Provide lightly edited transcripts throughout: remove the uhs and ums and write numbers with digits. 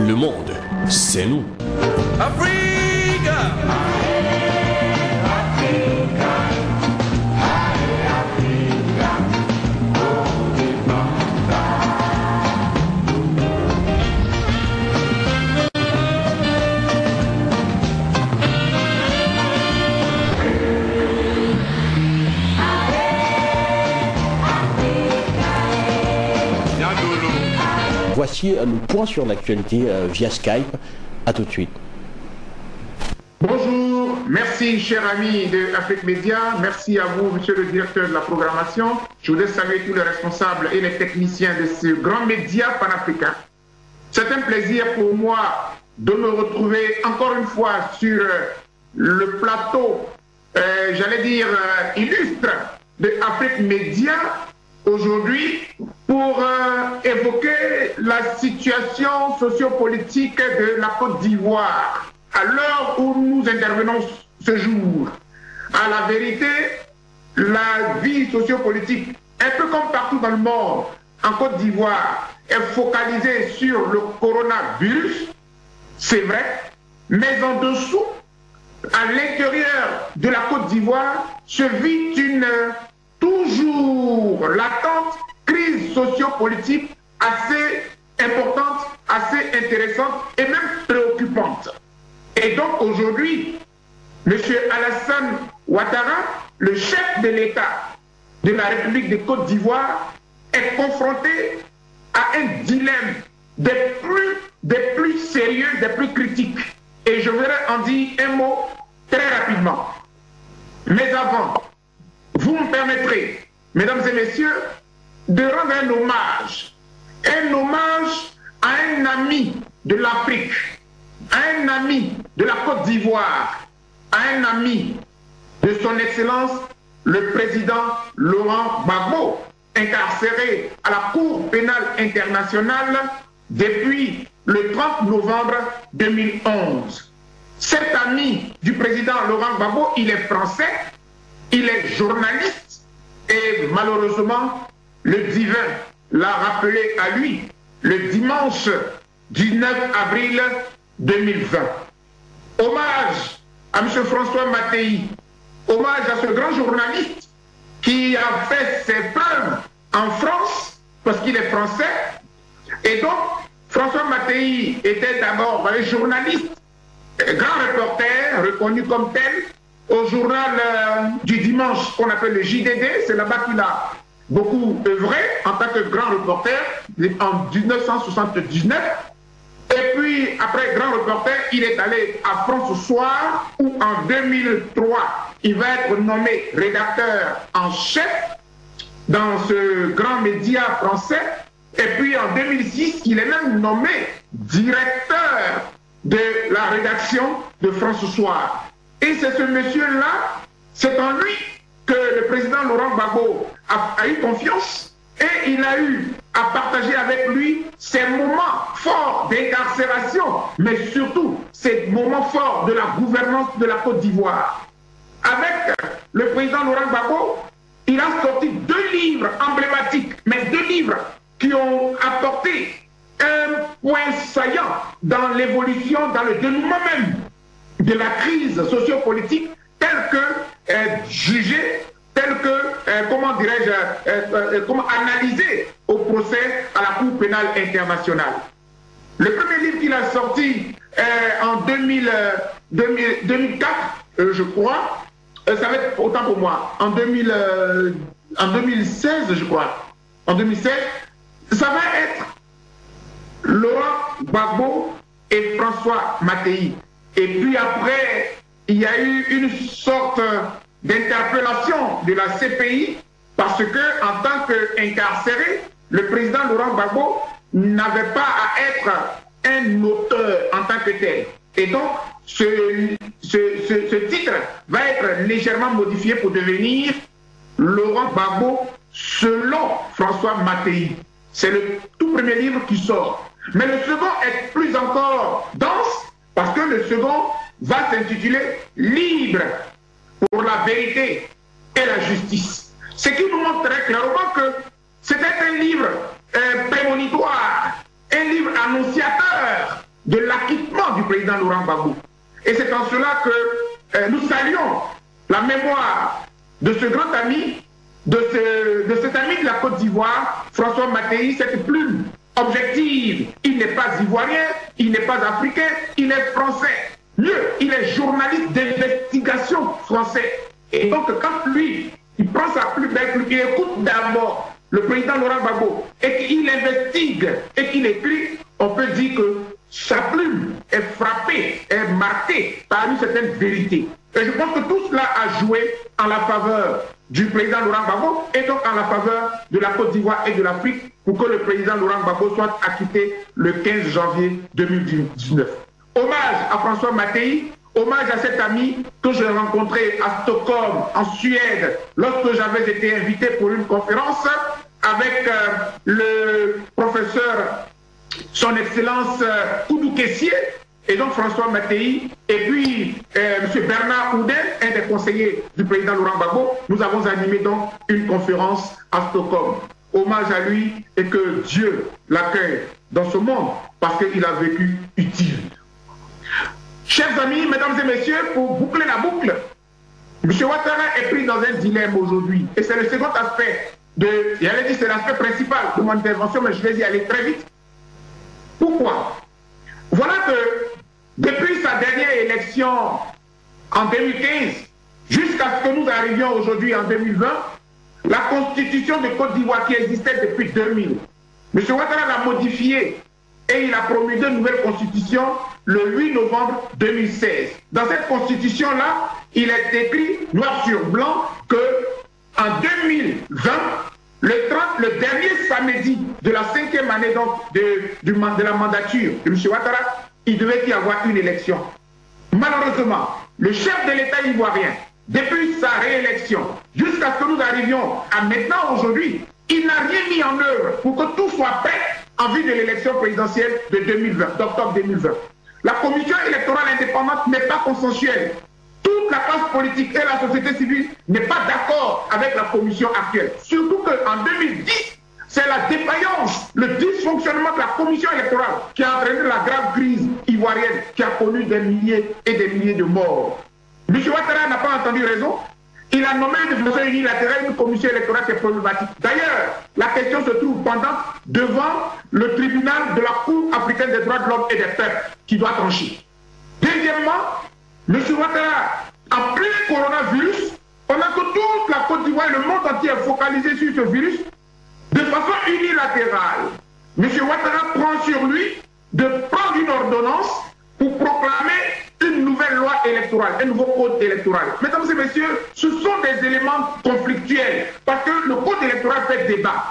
Le monde, c'est nous. Africa! Voici le point sur l'actualité via Skype. À tout de suite. Bonjour, merci chers amis de Afrique Média, merci à vous monsieur le directeur de la programmation. Je voudrais saluer tous les responsables et les techniciens de ce grand média panafricain. C'est un plaisir pour moi de me retrouver encore une fois sur le plateau, j'allais dire illustre de Afrique Média aujourd'hui pour évoquer la situation sociopolitique de la Côte d'Ivoire à l'heure où nous intervenons ce jour. À la vérité, la vie sociopolitique, un peu comme partout dans le monde, en Côte d'Ivoire, est focalisée sur le coronavirus, c'est vrai, mais en dessous, à l'intérieur de la Côte d'Ivoire, se vit une toujours latente crise sociopolitique assez importante, assez intéressante et même préoccupante. Et donc aujourd'hui, M. Alassane Ouattara, le chef de l'État de la République de Côte d'Ivoire, est confronté à un dilemme des plus sérieux, des plus critiques. Et je voudrais en dire un mot très rapidement. Mais avant, vous me permettrez, mesdames et messieurs, de rendre un hommage à un ami de l'Afrique, à un ami de la Côte d'Ivoire, à un ami de son Excellence, le président Laurent Gbagbo, incarcéré à la Cour pénale internationale depuis le 30 novembre 2011. Cet ami du président Laurent Gbagbo, il est français, il est journaliste et malheureusement, le divin l'a rappelé à lui le dimanche 19 avril 2020. Hommage à M. François Mattei, hommage à ce grand journaliste qui a fait ses preuves en France, parce qu'il est français. Et donc, François Mattei était d'abord un journaliste, grand reporter, reconnu comme tel, au journal du dimanche qu'on appelle le JDD, c'est là-bas qu'il a beaucoup œuvré en tant que grand reporter en 1979. Et puis, après grand reporter, il est allé à France Soir, où en 2003, il va être nommé rédacteur en chef dans ce grand média français. Et puis en 2006, il est même nommé directeur de la rédaction de France Soir. Et c'est ce monsieur-là, c'est en lui que le président Laurent Gbagbo a eu confiance et il a eu à partager avec lui ces moments forts d'incarcération, mais surtout ces moments forts de la gouvernance de la Côte d'Ivoire. Avec le président Laurent Gbagbo, il a sorti 2 livres emblématiques, mais 2 livres qui ont apporté un point saillant dans l'évolution, dans le dénouement même de la crise sociopolitique telle que jugée, telle que, comment dirais-je, comment analysée au procès à la Cour pénale internationale. Le premier livre qu'il a sorti en 2004, je crois, ça va être autant pour moi, en 2016, je crois, en 2016, ça va être Laurent Gbagbo et François Mattei. Et puis après, il y a eu une sorte d'interpellation de la CPI parce que, en tant qu'incarcéré, le président Laurent Gbagbo n'avait pas à être un auteur en tant que tel. Et donc, ce titre va être légèrement modifié pour devenir Laurent Gbagbo selon François Mattei. C'est le tout premier livre qui sort. Mais le second est plus encore dense parce que le second va s'intituler « Libre pour la vérité et la justice ». Ce qui nous montre très clairement que c'était un livre prémonitoire, un livre annonciateur de l'acquittement du président Laurent Gbagbo. Et c'est en cela que nous saluons la mémoire de ce grand ami, de cet ami de la Côte d'Ivoire, François Mattei, cette plume objective. Il n'est pas ivoirien, il n'est pas africain, il est français. Mieux, il est journaliste d'investigation français. Et donc, quand lui, il prend sa plume, il écoute d'abord le président Laurent Gbagbo et qu'il investigue et qu'il écrit, on peut dire que sa plume est frappée, est marquée par une certaine vérité. Et je pense que tout cela a joué en la faveur du président Laurent Gbagbo et donc en la faveur de la Côte d'Ivoire et de l'Afrique pour que le président Laurent Gbagbo soit acquitté le 15 janvier 2019. Hommage à François Mattei, hommage à cet ami que j'ai rencontré à Stockholm, en Suède, lorsque j'avais été invité pour une conférence avec le professeur, son Excellence Koudou Kessié, et donc François Mattei, et puis M. Bernard Oudin, un des conseillers du président Laurent Gbagbo. Nous avons animé donc une conférence à Stockholm. Hommage à lui et que Dieu l'accueille dans ce monde parce qu'il a vécu utile. Chers amis, mesdames et messieurs, pour boucler la boucle, M. Ouattara est pris dans un dilemme aujourd'hui. Et c'est le second aspect j'allais dire c'est l'aspect principal de mon intervention, mais je vais y aller très vite. Pourquoi? Voilà que depuis sa dernière élection en 2015, jusqu'à ce que nous arrivions aujourd'hui en 2020, la constitution de Côte d'Ivoire qui existait depuis 2000, M. Ouattara l'a modifiée et il a promulgué une nouvelle constitution le 8 novembre 2016. Dans cette constitution-là, il est écrit noir sur blanc que en 2020, le dernier samedi de la 5e année donc, de la mandature de M. Ouattara, il devait y avoir une élection. Malheureusement, le chef de l'État ivoirien, depuis sa réélection, jusqu'à ce que nous arrivions à maintenant aujourd'hui, il n'a rien mis en œuvre pour que tout soit prêt en vue de l'élection présidentielle de 2020, d'octobre 2020. La commission électorale indépendante n'est pas consensuelle. Toute la classe politique et la société civile n'est pas d'accord avec la commission actuelle. Surtout qu'en 2010, c'est la défaillance, le dysfonctionnement de la commission électorale qui a entraîné la grave crise ivoirienne qui a connu des milliers et des milliers de morts. M. Ouattara n'a pas entendu raison. Il a nommé de façon unilatérale une commission électorale qui est problématique. D'ailleurs, la question se trouve pendant devant le tribunal de la Cour africaine des droits de l'homme et des peuples qui doit trancher. Deuxièmement, M. Ouattara, en plein coronavirus, pendant que toute la Côte d'Ivoire et le monde entier est focalisé sur ce virus, de façon unilatérale, M. Ouattara prend sur lui de prendre une ordonnance pour proclamer une nouvelle loi électorale, un nouveau code électoral. Mesdames et messieurs, ce sont des éléments conflictuels parce que le code électoral fait débat.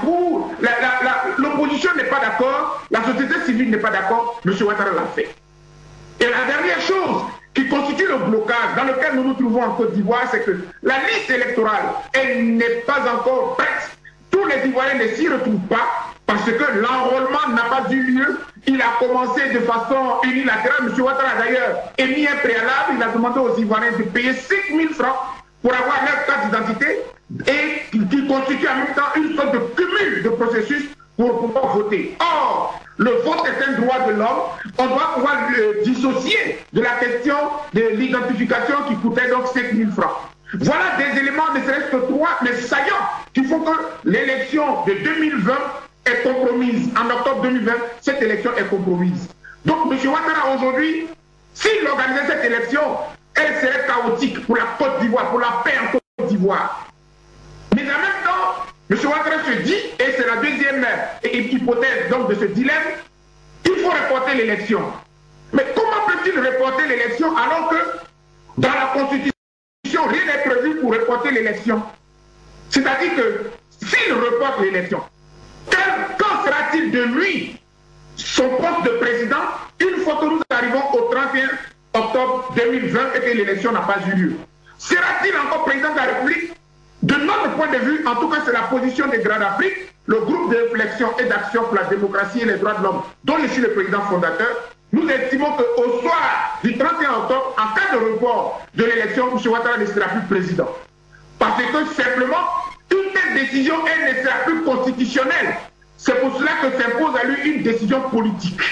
L'opposition n'est pas d'accord, la société civile n'est pas d'accord, M. Ouattara l'a fait. Et la dernière chose qui constitue le blocage dans lequel nous nous trouvons en Côte d'Ivoire, c'est que la liste électorale, elle n'est pas encore prête. Tous les Ivoiriens ne s'y retrouvent pas parce que l'enrôlement n'a pas eu lieu. Il a commencé de façon unilatérale. M. Ouattara a d'ailleurs émis un préalable. Il a demandé aux Ivoiriens de payer 5 000 francs pour avoir leur carte d'identité et qui constitue en même temps une sorte de cumul de processus pour pouvoir voter. Or, le vote est un droit de l'homme. On doit pouvoir le dissocier de la question de l'identification qui coûtait donc 5 000 francs. Voilà des éléments, ne serait-ce que 3, mais saillants, qui font que l'élection de 2020 est compromise. En octobre 2020, cette élection est compromise. Donc, M. Ouattara, aujourd'hui, s'il organisait cette élection, elle serait chaotique pour la Côte d'Ivoire, pour la paix en Côte d'Ivoire. Mais en même temps, M. Ouattara se dit, et c'est la deuxième hypothèse donc, de ce dilemme, il faut reporter l'élection. Mais comment peut-il reporter l'élection alors que dans la Constitution, rien n'est prévu pour reporter l'élection? C'est-à-dire que s'il reporte l'élection, quand sera-t-il de lui, son poste de président, une fois que nous arrivons au 31 octobre 2020 et que l'élection n'a pas eu lieu? Sera-t-il encore président de la République? De notre point de vue, en tout cas c'est la position des Grands d'Afrique, le groupe de réflexion et d'action pour la démocratie et les droits de l'homme, dont je suis le président fondateur. Nous estimons qu'au soir du 31 octobre, en cas de report de l'élection, M. Ouattara ne sera plus président. Parce que simplement, une telle décision, elle ne sera plus constitutionnelle. C'est pour cela que s'impose à lui une décision politique.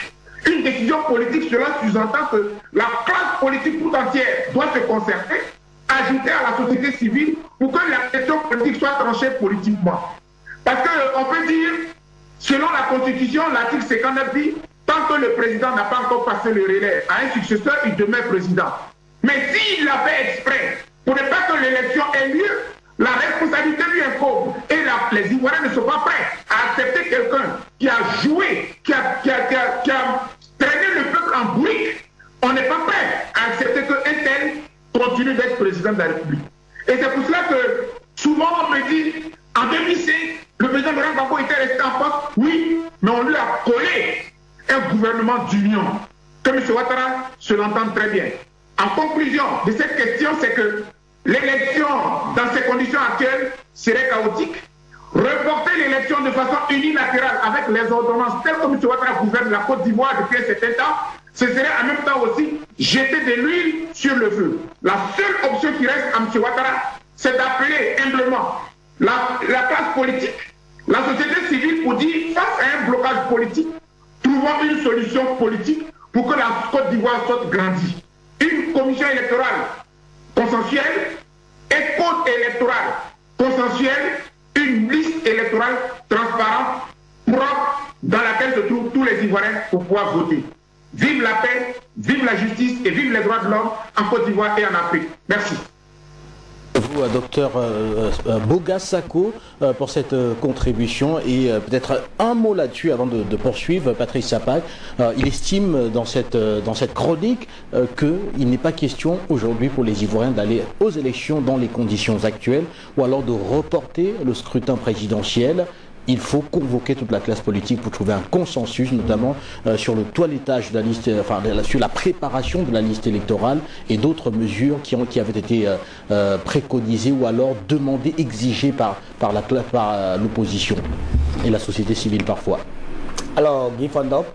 une décision politique, cela sous-entend que la classe politique tout entière doit se concerter, ajouter à la société civile pour que la question politique soit tranchée politiquement. Parce qu'on peut dire, selon la Constitution, l'article 59 dit, tant que le président n'a pas encore passé le relais à un successeur, il demeure président. Mais s'il l'a fait exprès, pour ne pas que l'élection ait lieu, la responsabilité lui incombe. Et les Ivoiriens ne sont pas prêts à accepter quelqu'un qui a joué, qui a traîné le peuple en bourrique. On n'est pas prêt à accepter qu'un tel continue d'être président de la République. Et c'est pour cela que souvent on me dit, en 2005, le président Laurent Gbagbo était resté en poste, oui, mais on lui a collé un gouvernement d'union. Que M. Ouattara se l'entende très bien. En conclusion de cette question, c'est que l'élection, dans ces conditions actuelles, serait chaotique. Reporter l'élection de façon unilatérale avec les ordonnances, telles que M. Ouattara gouverne la Côte d'Ivoire depuis un certain temps, ce serait en même temps aussi jeter de l'huile sur le feu. La seule option qui reste à M. Ouattara, c'est d'appeler humblement la classe politique, la société civile pour dire, face à un blocage politique, trouvons une solution politique pour que la Côte d'Ivoire soit grandie. Une commission électorale consensuelle, un code électoral consensuel, une liste électorale transparente, propre, dans laquelle se trouvent tous les Ivoiriens pour pouvoir voter. Vive la paix, vive la justice et vive les droits de l'homme en Côte d'Ivoire et en Afrique. Merci. Vous, docteur Boga Sako, pour cette contribution et peut-être un mot là-dessus avant de poursuivre. Patrice Sapac, il estime dans cette chronique qu'il n'est pas question aujourd'hui pour les Ivoiriens d'aller aux élections dans les conditions actuelles ou alors de reporter le scrutin présidentiel. Il faut convoquer toute la classe politique pour trouver un consensus, notamment sur le toilettage de la liste, enfin sur la préparation de la liste électorale et d'autres mesures qui avaient été préconisées ou alors demandées, exigées par l'opposition et la société civile parfois. Alors, Guy Fondop,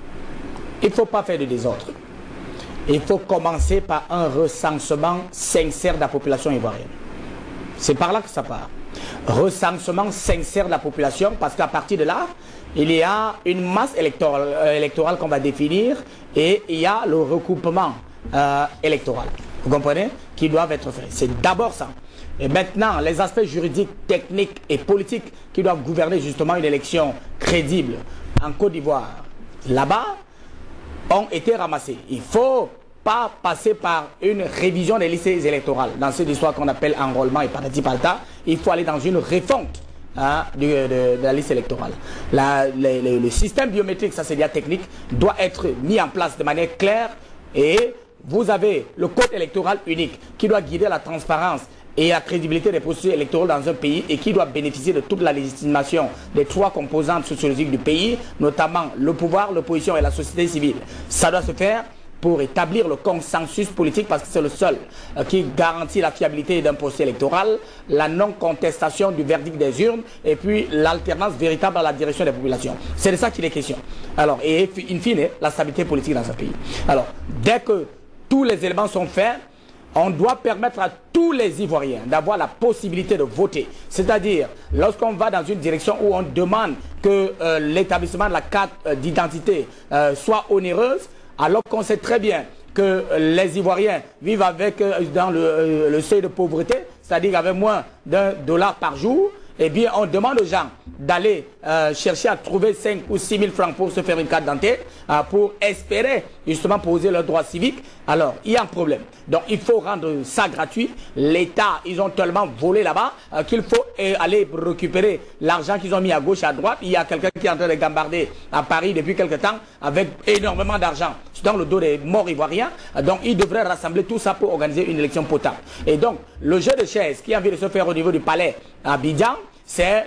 il ne faut pas faire de désordre. Il faut commencer par un recensement sincère de la population ivoirienne. C'est par là que ça part. Recensement sincère de la population, parce qu'à partir de là, il y a une masse électorale qu'on va définir et il y a le recoupement électoral. Vous comprenez? Qui doivent être faits. C'est d'abord ça. Et maintenant, les aspects juridiques, techniques et politiques qui doivent gouverner justement une élection crédible en Côte d'Ivoire, là-bas, ont été ramassés. Il faut pas passer par une révision des listes électorales. Dans cette histoire qu'on appelle enrôlement et patati patata, il faut aller dans une refonte de la liste électorale. Le système biométrique, ça c'est bien technique, doit être mis en place de manière claire et vous avez le code électoral unique qui doit guider la transparence et la crédibilité des processus électoraux dans un pays et qui doit bénéficier de toute la légitimation des trois composantes sociologiques du pays, notamment le pouvoir, l'opposition et la société civile. Ça doit se faire pour établir le consensus politique parce que c'est le seul qui garantit la fiabilité d'un processus électoral, la non-contestation du verdict des urnes et puis l'alternance véritable à la direction des populations. C'est de ça qu'il est question. Alors, et in fine, la stabilité politique dans un pays. Alors, dès que tous les éléments sont faits, on doit permettre à tous les Ivoiriens d'avoir la possibilité de voter. C'est-à-dire, lorsqu'on va dans une direction où on demande que l'établissement de la carte d'identité soit onéreuse, alors qu'on sait très bien que les Ivoiriens vivent avec, dans le seuil de pauvreté, c'est-à-dire avec moins d'$1 par jour, eh bien on demande aux gens d'aller chercher à trouver 5 ou 6 000 francs pour se faire une carte d'identité, pour espérer justement poser leurs droits civiques. Alors, il y a un problème. Donc, il faut rendre ça gratuit. L'État, ils ont tellement volé là-bas qu'il faut aller récupérer l'argent qu'ils ont mis à gauche et à droite. Il y a quelqu'un qui est en train de gambarder à Paris depuis quelque temps avec énormément d'argent dans le dos des morts ivoiriens. Donc, ils devraient rassembler tout ça pour organiser une élection potable. Et donc, le jeu de chaises qui a envie de se faire au niveau du palais à Abidjan, c'est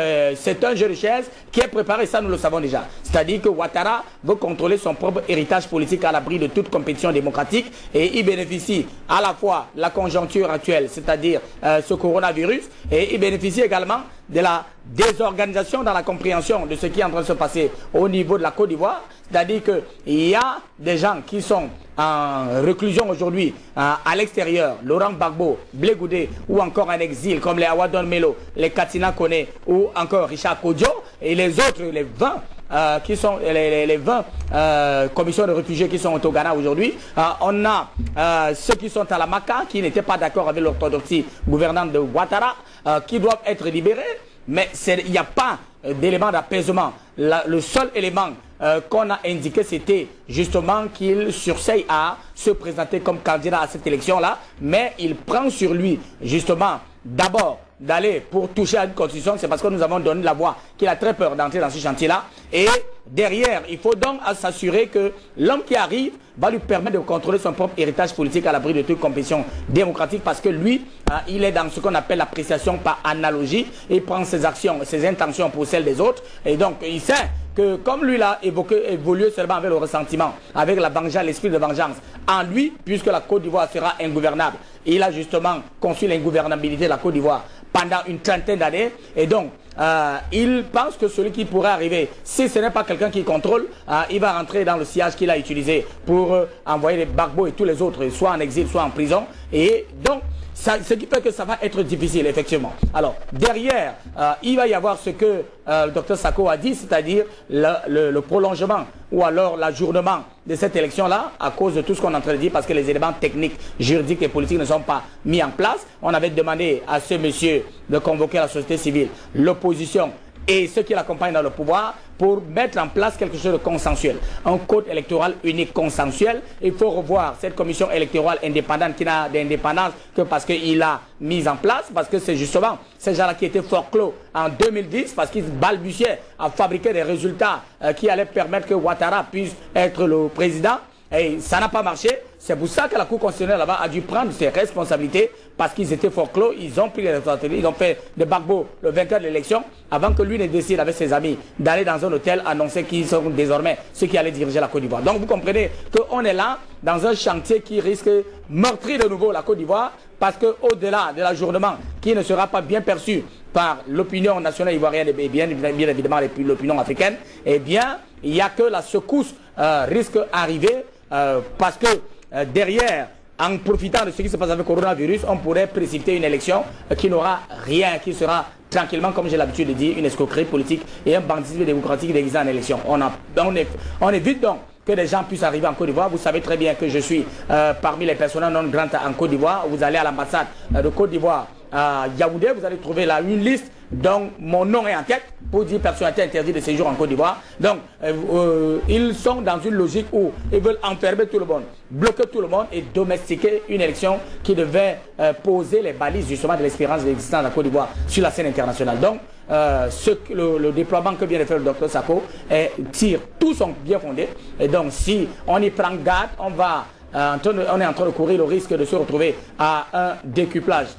un jeu de chaises qui est préparé, ça nous le savons déjà. C'est-à-dire que Ouattara veut contrôler son propre héritage politique à l'abri de toute compétition démocratique et il bénéficie à la fois de la conjoncture actuelle, c'est-à-dire ce coronavirus, et il bénéficie également de la désorganisation dans la compréhension de ce qui est en train de se passer au niveau de la Côte d'Ivoire. C'est-à-dire qu'il y a des gens qui sont en réclusion aujourd'hui à l'extérieur, Laurent Gbagbo, Blé Goudé ou encore en exil comme les Awadon Melo, les Katina Kone ou encore Richard Kodjo et les autres, les 20 qui sont les 20 commissions de réfugiés qui sont au Ghana aujourd'hui. On a ceux qui sont à la Maka, qui n'étaient pas d'accord avec l'orthodoxie gouvernante de Ouattara, qui doivent être libérés. Mais il n'y a pas d'élément d'apaisement. Le seul élément qu'on a indiqué, c'était justement qu'il surseille à se présenter comme candidat à cette élection-là, mais il prend sur lui, justement, d'abord, d'aller pour toucher à une constitution. C'est parce que nous avons donné la voix qu'il a très peur d'entrer dans ce chantier-là. Et derrière, il faut donc s'assurer que l'homme qui arrive va lui permettre de contrôler son propre héritage politique à l'abri de toute compétition démocratique, parce que lui, il est dans ce qu'on appelle l'appréciation par analogie. Il prend ses actions, ses intentions pour celles des autres. Et donc, il sait que comme lui l'a évolué seulement avec le ressentiment, avec la vengeance, l'esprit de vengeance en lui, puisque la Côte d'Ivoire sera ingouvernable. Il a justement conçu l'ingouvernabilité de la Côte d'Ivoire pendant une trentaine d'années. Et donc, il pense que celui qui pourrait arriver, si ce n'est pas quelqu'un qui contrôle, il va rentrer dans le sillage qu'il a utilisé pour envoyer les Gbagbo et tous les autres, soit en exil, soit en prison. Et donc, ce qui fait que ça va être difficile, effectivement. Alors, derrière, il va y avoir ce que le docteur Sako a dit, c'est-à-dire le prolongement ou alors l'ajournement de cette élection-là à cause de tout ce qu'on est en train de dire, parce que les éléments techniques, juridiques et politiques ne sont pas mis en place. On avait demandé à ce monsieur de convoquer la société civile, l'opposition et ceux qui l'accompagnent dans le pouvoir pour mettre en place quelque chose de consensuel. Un code électoral unique consensuel. Il faut revoir cette commission électorale indépendante qui n'a d'indépendance que parce qu'il a mis en place, parce que c'est justement ces gens-là qui étaient forclos en 2010, parce qu'ils balbutiaient à fabriquer des résultats qui allaient permettre que Ouattara puisse être le président. Et ça n'a pas marché. C'est pour ça que la Cour constitutionnelle là-bas a dû prendre ses responsabilités, parce qu'ils étaient forclos, ils ont pris les responsabilités, ils ont fait de Gbagbo le vainqueur de l'élection, avant que lui ne décide avec ses amis d'aller dans un hôtel annoncer qu'ils sont désormais ceux qui allaient diriger la Côte d'Ivoire. Donc vous comprenez qu'on est là dans un chantier qui risque de meurtrir de nouveau la Côte d'Ivoire, parce qu'au-delà de l'ajournement qui ne sera pas bien perçu par l'opinion nationale ivoirienne et bien évidemment l'opinion africaine, eh bien il n'y a que la secousse risque d'arriver, parce que derrière, en profitant de ce qui se passe avec le coronavirus, on pourrait précipiter une élection qui n'aura rien, qui sera tranquillement, comme j'ai l'habitude de dire, une escroquerie politique et un banditisme démocratique déguisé en élection. On évite donc que des gens puissent arriver en Côte d'Ivoire. Vous savez très bien que je suis parmi les personnes non grandes en Côte d'Ivoire. Vous allez à l'ambassade de Côte d'Ivoire à Yaoundé, vous allez trouver là une liste dont mon nom est en tête pour dire personnalité interdite de séjour en Côte d'Ivoire. Donc, ils sont dans une logique où ils veulent enfermer tout le monde, bloquer tout le monde et domestiquer une élection qui devait poser les balises justement de l'espérance de l'existence de la Côte d'Ivoire sur la scène internationale. Donc, le déploiement que vient de faire le docteur Sako tire, tous sont bien fondés. Et donc, si on y prend garde, on est en train de courir le risque de se retrouver à un décuplage